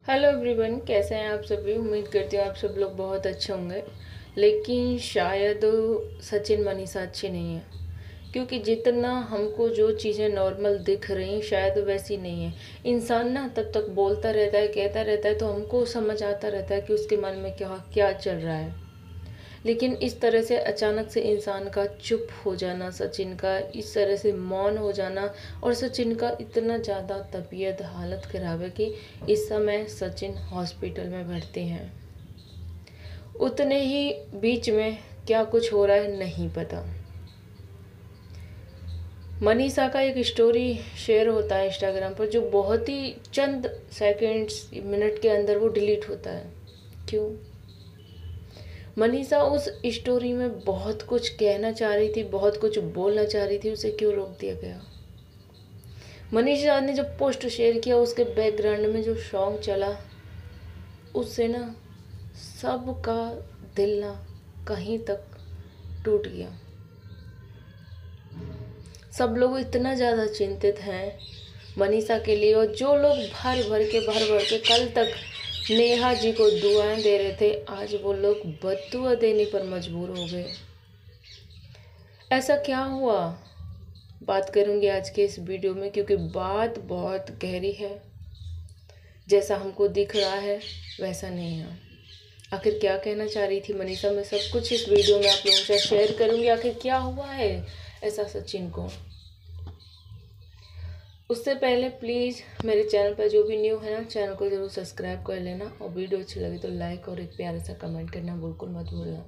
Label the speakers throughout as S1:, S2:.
S1: Hello everyone, कैसे हैं आप सभी। उम्मीद करती हूँ आप सब लोग बहुत अच्छे होंगे। लेकिन शायद सचिन मनीषा अच्छी नहीं है, क्योंकि जितना हमको जो चीज़ें नॉर्मल दिख रही शायद वैसी नहीं है। इंसान ना तब तक बोलता रहता है, कहता रहता है, तो हमको समझ आता रहता है कि उसके मन में क्या क्या चल रहा है। लेकिन इस तरह से अचानक से इंसान का चुप हो जाना, सचिन का इस तरह से मौन हो जाना, और सचिन का इतना ज़्यादा तबीयत हालत ख़राब है कि इस समय सचिन हॉस्पिटल में भर्ती हैं। उतने ही बीच में क्या कुछ हो रहा है नहीं पता। मनीषा का एक स्टोरी शेयर होता है इंस्टाग्राम पर, जो बहुत ही चंद सेकंड्स मिनट के अंदर वो डिलीट होता है। क्यों? मनीषा उस स्टोरी में बहुत कुछ कहना चाह रही थी, बहुत कुछ बोलना चाह रही थी, उसे क्यों रोक दिया गया? मनीषा ने जब पोस्ट शेयर किया, उसके बैकग्राउंड में जो सॉन्ग चला, उससे ना सबका दिल ना कहीं तक टूट गया। सब लोग इतना ज़्यादा चिंतित हैं मनीषा के लिए, और जो लोग भर भर के कल तक नेहा जी को दुआएं दे रहे थे, आज वो लोग बद्दुआ देने पर मजबूर हो गए। ऐसा क्या हुआ? बात करूंगी आज के इस वीडियो में, क्योंकि बात बहुत गहरी है। जैसा हमको दिख रहा है वैसा नहीं है। आखिर क्या कहना चाह रही थी मनीषा, मैं सब कुछ इस वीडियो में आप लोगों से शेयर करूंगी। आखिर क्या हुआ है ऐसा सचिन को। उससे पहले प्लीज़ मेरे चैनल पर जो भी न्यू है ना, चैनल को ज़रूर सब्सक्राइब कर लेना, और वीडियो अच्छी लगी तो लाइक और एक प्यारा सा कमेंट करना बिल्कुल मत भूलना।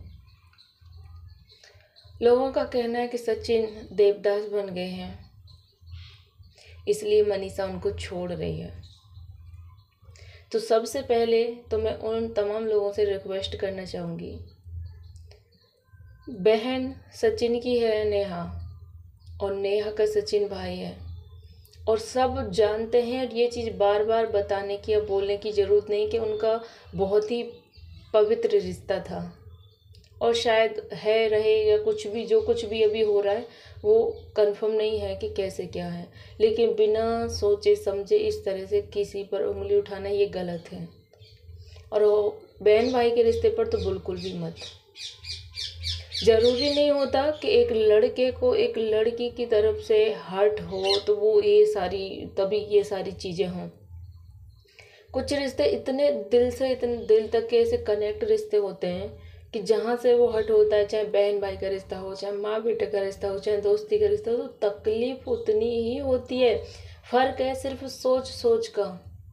S1: लोगों का कहना है कि सचिन देवदास बन गए हैं, इसलिए मनीषा उनको छोड़ रही है। तो सबसे पहले तो मैं उन तमाम लोगों से रिक्वेस्ट करना चाहूँगी, बहन सचिन की है नेहा, और नेहा का सचिन भाई है, और सब जानते हैं। और ये चीज़ बार बार बताने की या बोलने की ज़रूरत नहीं कि उनका बहुत ही पवित्र रिश्ता था, और शायद है रहे या कुछ भी, जो कुछ भी अभी हो रहा है वो कंफर्म नहीं है कि कैसे क्या है। लेकिन बिना सोचे समझे इस तरह से किसी पर उंगली उठाना ये गलत है, और वो बहन भाई के रिश्ते पर तो बिल्कुल भी मत। ज़रूरी नहीं होता कि एक लड़के को एक लड़की की तरफ से हर्ट हो तो वो ये सारी, तभी ये सारी चीज़ें हों। कुछ रिश्ते इतने दिल से, इतने दिल तक के ऐसे कनेक्ट रिश्ते होते हैं कि जहाँ से वो हट होता है, चाहे बहन भाई का रिश्ता हो, चाहे माँ बेटे का रिश्ता हो, चाहे दोस्ती का रिश्ता हो, तो तकलीफ उतनी ही होती है। फ़र्क है सिर्फ सोच सोच का।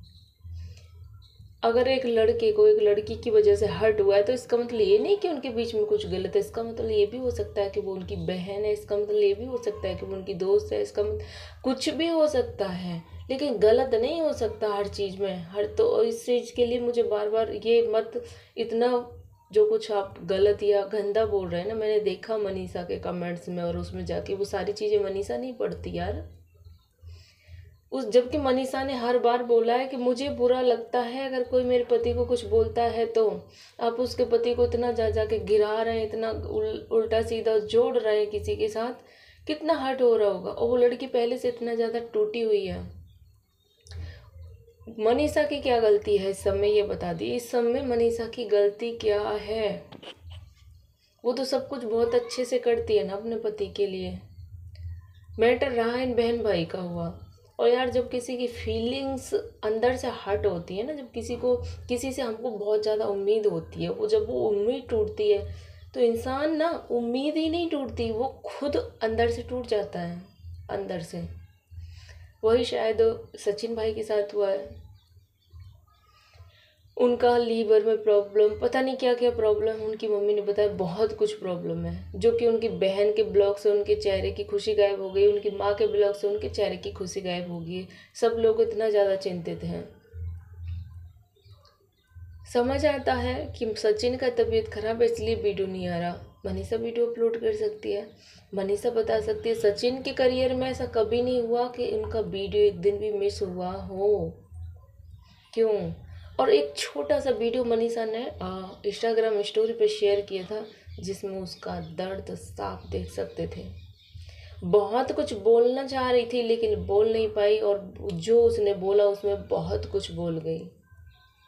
S1: अगर एक लड़के को एक लड़की की वजह से हर्ट हुआ है, तो इसका मतलब ये नहीं कि उनके बीच में कुछ गलत है। इसका मतलब ये भी हो सकता है कि वो उनकी बहन है, इसका मतलब ये भी हो सकता है कि वो उनकी दोस्त है, इसका मतलब कुछ भी हो सकता है। लेकिन गलत नहीं हो सकता हर चीज़ में, हर, तो इस चीज़ के लिए मुझे बार बार ये मत, इतना जो कुछ आप गलत या गंदा बोल रहे हैं ना, मैंने देखा मनीषा के कमेंट्स में, और उसमें जाके वो सारी चीज़ें मनीषा नहीं पढ़ती यार। उस, जबकि मनीषा ने हर बार बोला है कि मुझे बुरा लगता है अगर कोई मेरे पति को कुछ बोलता है, तो आप उसके पति को इतना जा जा के गिरा रहे हैं, इतना उल्टा सीधा जोड़ रहे हैं किसी के साथ, कितना हर्ट हो रहा होगा। और वो लड़की पहले से इतना ज़्यादा टूटी हुई है। मनीषा की क्या गलती है इस सब में, ये बता दी। इस सब में मनीषा की गलती क्या है? वो तो सब कुछ बहुत अच्छे से करती है ना अपने पति के लिए। मैटर रहा इन बहन भाई का हुआ। और यार, जब किसी की फीलिंग्स अंदर से हर्ट होती है ना, जब किसी को, किसी से हमको बहुत ज़्यादा उम्मीद होती है, वो जब वो उम्मीद टूटती है, तो इंसान ना, उम्मीद ही नहीं टूटती, वो खुद अंदर से टूट जाता है, अंदर से। वही शायद सचिन भाई के साथ हुआ है। उनका लीवर में प्रॉब्लम, पता नहीं क्या क्या प्रॉब्लम, उनकी मम्मी ने बताया बहुत कुछ प्रॉब्लम है, जो कि उनकी बहन के ब्लॉक से उनके चेहरे की खुशी गायब हो गई, उनकी माँ के ब्लॉक से उनके चेहरे की खुशी गायब हो गई। सब लोग इतना ज़्यादा चिंतित हैं। समझ आता है कि सचिन का तबीयत खराब है इसलिए वीडियो नहीं आ रहा। मनीषा वीडियो अपलोड कर सकती है, मनीषा बता सकती है। सचिन के करियर में ऐसा कभी नहीं हुआ कि उनका वीडियो एक दिन भी मिस हुआ हो। क्यों? और एक छोटा सा वीडियो मनीषा ने इंस्टाग्राम स्टोरी पे शेयर किया था, जिसमें उसका दर्द साफ देख सकते थे। बहुत कुछ बोलना चाह रही थी लेकिन बोल नहीं पाई, और जो उसने बोला उसमें बहुत कुछ बोल गई।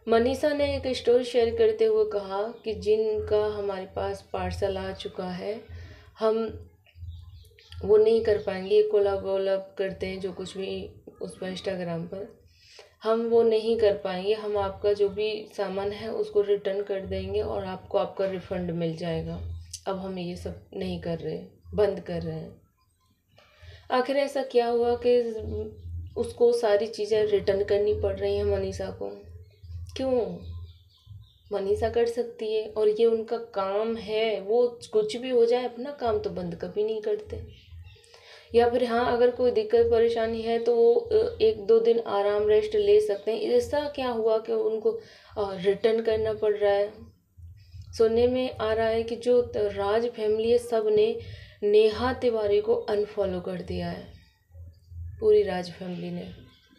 S1: मनीषा ने एक स्टोरी शेयर करते हुए कहा कि जिनका हमारे पास पार्सल आ चुका है, हम वो नहीं कर पाएंगे। कोलैब वोलैब करते हैं जो कुछ भी उस पर इंस्टाग्राम पर, हम वो नहीं कर पाएंगे। हम आपका जो भी सामान है उसको रिटर्न कर देंगे और आपको आपका रिफंड मिल जाएगा। अब हम ये सब नहीं कर रहे, बंद कर रहे हैं। आखिर ऐसा क्या हुआ कि उसको सारी चीज़ें रिटर्न करनी पड़ रही हैं मनीषा को? क्यों? मनीषा कर सकती है और ये उनका काम है। वो कुछ भी हो जाए, अपना काम तो बंद कभी नहीं करते। या फिर हाँ, अगर कोई दिक्कत परेशानी है तो वो 1-2 दिन आराम रेस्ट ले सकते हैं। ऐसा क्या हुआ कि उनको रिटर्न करना पड़ रहा है? सुनने में आ रहा है कि जो राज फैमिली है, सब ने नेहा तिवारी को अनफॉलो कर दिया है, पूरी राज फैमिली ने।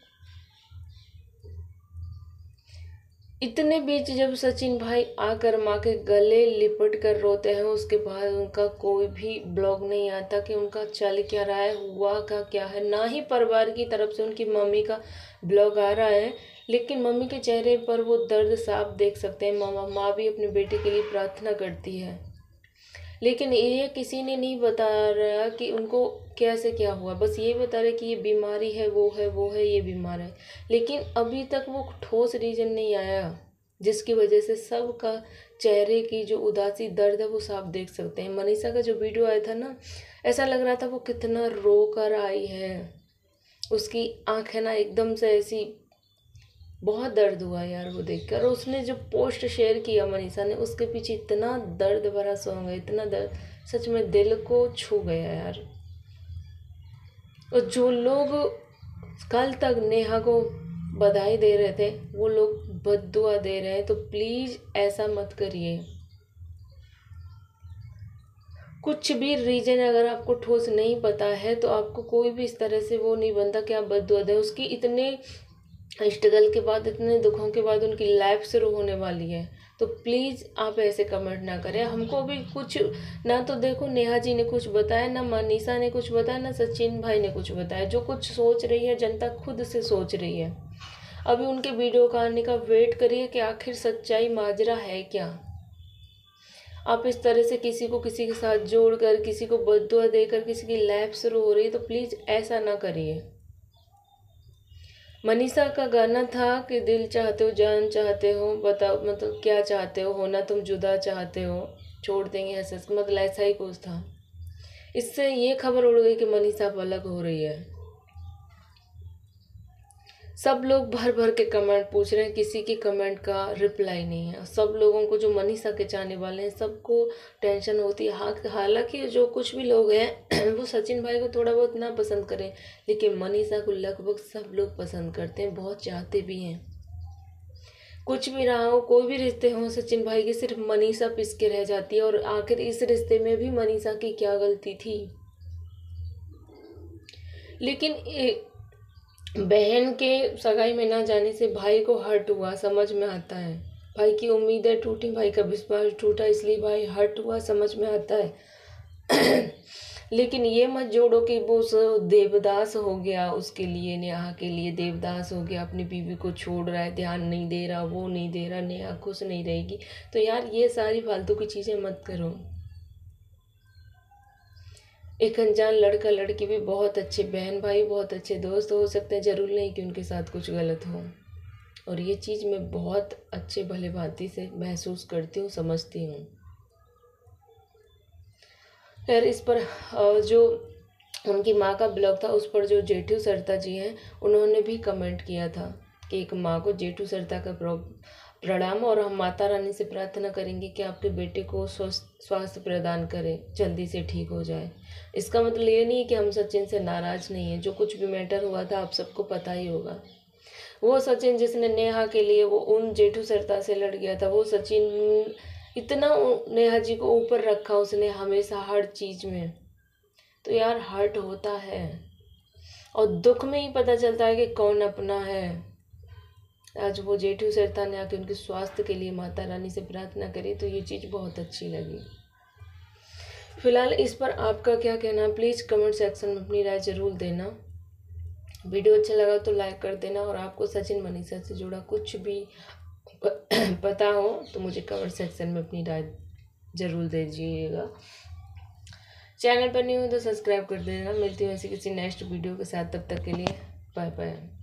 S1: इतने बीच जब सचिन भाई आकर माँ के गले लिपट कर रोते हैं, उसके बाद उनका कोई भी ब्लॉग नहीं आता कि उनका चल क्या रहा है, हुआ का क्या है। ना ही परिवार की तरफ से उनकी मम्मी का ब्लॉग आ रहा है, लेकिन मम्मी के चेहरे पर वो दर्द साफ देख सकते हैं। माँ भी अपने बेटे के लिए प्रार्थना करती है, लेकिन ये किसी ने नहीं बता रहा कि उनको कैसे क्या हुआ। बस ये बता रहे कि ये बीमारी है, वो है, वो है, ये बीमार है। लेकिन अभी तक वो ठोस रीजन नहीं आया जिसकी वजह से सबका चेहरे की जो उदासी दर्द है वो साफ देख सकते हैं। मनीषा का जो वीडियो आया था ना, ऐसा लग रहा था वो कितना रो कर आई है। उसकी आंखें ना एकदम से ऐसी, बहुत दर्द हुआ यार वो देखकर। और उसने जो पोस्ट शेयर किया मनीषा ने, उसके पीछे इतना दर्द भरा सॉन्ग है, इतना दर्द, सच में दिल को छू गया यार। और जो लोग कल तक नेहा को बधाई दे रहे थे, वो लोग बद्दुआ दे रहे हैं। तो प्लीज़ ऐसा मत करिए। कुछ भी रीजन अगर आपको ठोस नहीं पता है तो आपको कोई भी इस तरह से वो नहीं बनता कि आप बद्दुआ दें। उसकी इतने स्ट्रगल के बाद, इतने दुखों के बाद उनकी लाइफ शुरू होने वाली है। तो प्लीज़ आप ऐसे कमेंट ना करें। हमको भी कुछ ना, तो देखो नेहा जी ने कुछ बताया, ना मनीषा ने कुछ बताया, ना सचिन भाई ने कुछ बताया। जो कुछ सोच रही है जनता खुद से सोच रही है। अभी उनके वीडियो का आने का वेट करिए कि आखिर सच्चाई माजरा है क्या। आप इस तरह से किसी को किसी के साथ जोड़कर, किसी को बद्दुआ देकर किसी की लाइफ शुरू हो रही है, तो प्लीज़ ऐसा ना करिए। मनीषा का गाना था कि दिल चाहते हो, जान चाहते हो, बताओ मतलब क्या चाहते हो, होना तुम जुदा चाहते हो, छोड़ देंगे ऐसे, मतलब ऐसा ही कुछ था। इससे ये खबर उड़ गई कि मनीषा अब अलग हो रही है। सब लोग भर भर के कमेंट पूछ रहे हैं, किसी की कमेंट का रिप्लाई नहीं है। सब लोगों को, जो मनीषा के चाहने वाले हैं, सबको टेंशन होती है। हालांकि जो कुछ भी लोग हैं वो सचिन भाई को थोड़ा बहुत ना पसंद करें, लेकिन मनीषा को लगभग सब लोग पसंद करते हैं, बहुत चाहते भी हैं। कुछ भी रहा हो, कोई भी रिश्ते हों सचिन भाई के, सिर्फ मनीषा पिस के रह जाती है। और आखिर इस रिश्ते में भी मनीषा की क्या गलती थी? लेकिन बहन के सगाई में ना जाने से भाई को हर्ट हुआ, समझ में आता है। भाई की उम्मीदें टूटी, भाई का विश्वास टूटा, इसलिए भाई हर्ट हुआ, समझ में आता है। लेकिन ये मत जोड़ो कि वो देवदास हो गया उसके लिए, नेहा के लिए देवदास हो गया, अपनी बीवी को छोड़ रहा है, ध्यान नहीं दे रहा, वो नहीं दे रहा, नेहा खुश नहीं रहेगी। तो यार ये सारी फालतू की चीज़ें मत करो। एक अनजान लड़का लड़की भी बहुत अच्छे बहन भाई, बहुत अच्छे दोस्त हो सकते हैं, जरूर नहीं कि उनके साथ कुछ गलत हो। और ये चीज़ मैं बहुत अच्छे भले भांति से महसूस करती हूँ, समझती हूँ। खैर, इस पर जो उनकी माँ का ब्लॉग था, उस पर जो जेठू सरता जी हैं, उन्होंने भी कमेंट किया था कि एक माँ को जेठू सरता का प्रणाम, और हम माता रानी से प्रार्थना करेंगे कि आपके बेटे को स्वास्थ्य प्रदान करे, जल्दी से ठीक हो जाए। इसका मतलब ये नहीं कि हम सचिन से नाराज़ नहीं है। जो कुछ भी मैटर हुआ था आप सबको पता ही होगा। वो सचिन जिसने नेहा के लिए वो उन जेठू सरता से लड़ गया था, वो सचिन इतना नेहा जी को ऊपर रखा उसने हमेशा हर चीज़ में। तो यार हर्ट होता है, और दुख में ही पता चलता है कि कौन अपना है। आज वो जेठू सरता ने आके उनके स्वास्थ्य के लिए माता रानी से प्रार्थना करी, तो ये चीज़ बहुत अच्छी लगी। फिलहाल इस पर आपका क्या कहना है, प्लीज़ कमेंट सेक्शन में अपनी राय ज़रूर देना। वीडियो अच्छा लगा तो लाइक कर देना। और आपको सचिन मनीषा से जुड़ा कुछ भी पता हो तो मुझे कमेंट सेक्शन में अपनी राय ज़रूर दीजिएगा। चैनल पर नहीं हो तो सब्सक्राइब कर देना। मिलती हूँ ऐसी किसी नेक्स्ट वीडियो के साथ, तब तक के लिए बाय बाय।